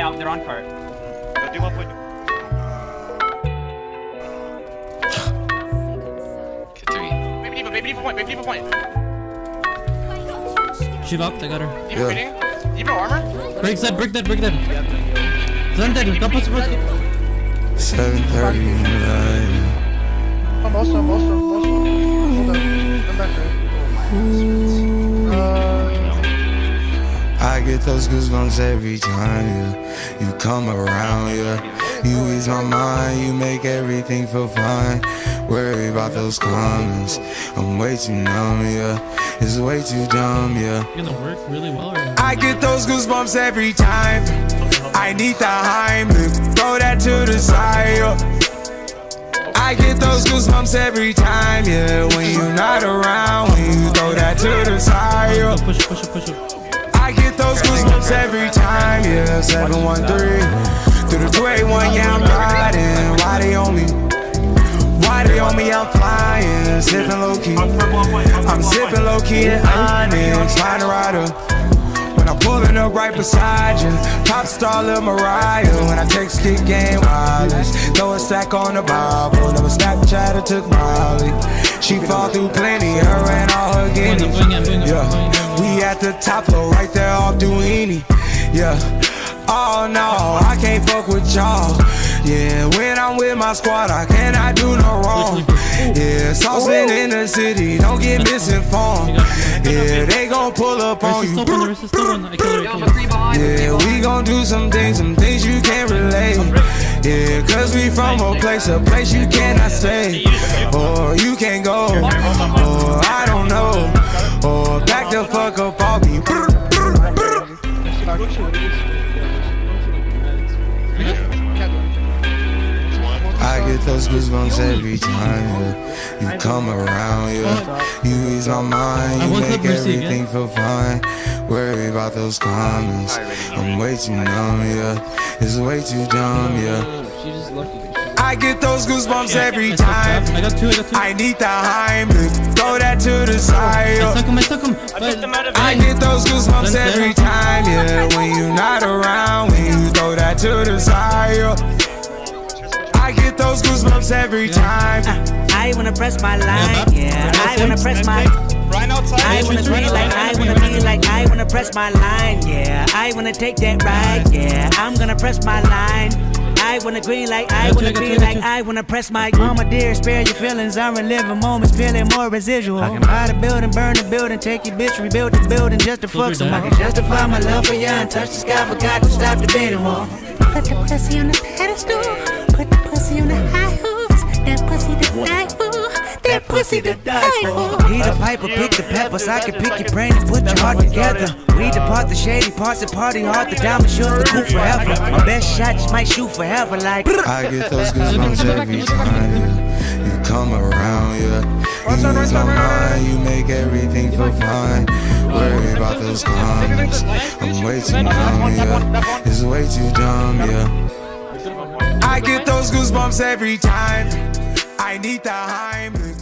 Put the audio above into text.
out. They're on cart. Do 1 point. Get 3. Maybe leave a point. She up, I got her. You have no armor? Break that. Zone dead, couple supposed to. 7:30 in the night. I'm also. Hold up. I'm back I get those goosebumps every time you come around, you ease my mind, you make everything feel fine. Worry about those comments, I'm way too numb, it's way too dumb, Gonna work really well. I get those goosebumps every time. I need the Heimlich, throw that to the side, I get those goosebumps every time, when you're not around, when you throw that to the side, Push up. I get those goosebumps every time, 713 through the 281, I'm riding. Why they on me? I'm flying, sipping low key. I'm sipping low key at Onyx, find a rider. When I'm pulling up right beside you, pop star Lil Mariah. When I take stick game wireless, throw a stack on the Bible. Never Snapchat or took Molly. She fall through plenty, her and all her guineas. We at the top floor, right there off Duini. Oh no, I can't fuck with y'all. When I'm with my squad, I cannot do no wrong. Saucing in the city, don't get misinformed. They gon' pull up on you. We gon' do some things you can't relate. Cause we from a place you cannot stay. Or you can't go, or I don't know. Or back the fuck up off me. I get those goosebumps every time you come around, you ease my mind, you make everything feel fine. Worry about those comments, I'm way too numb, it's way too dumb, I get those goosebumps every time. I need the Heimlich, throw that to the side. I get those goosebumps every time, when you're not around, when you throw that to the side. I get those goosebumps every time. I wanna press my line, I wanna press my. I wanna be like, I wanna press my line, I wanna take that ride, I'm gonna press my line. I wanna green like, I wanna be like, I wanna press my. Mama dear, spare your feelings, I'm reliving moments, feeling more residual. I can buy the building, burn the building, take your bitch, rebuild the building just to fuck some. I can justify my love for you and touch the sky, forgot to stop the beating wall. Put the pussy on the pedestal, put the pussy on the high hooks, that pussy to die for, that pussy to die for. Heat a piper, pick the peppers, I can pick your brain and put your heart together. We depart the shady parts and party hard, the diamond shoot the cool forever. My best shot just might shoot forever like. I get those goosebumps every time you come around, you ease my mind, you make everything feel fine. Worry about those comments, I'm way too numb, it's way too dumb, I get those goosebumps every time. I need the Heimlich.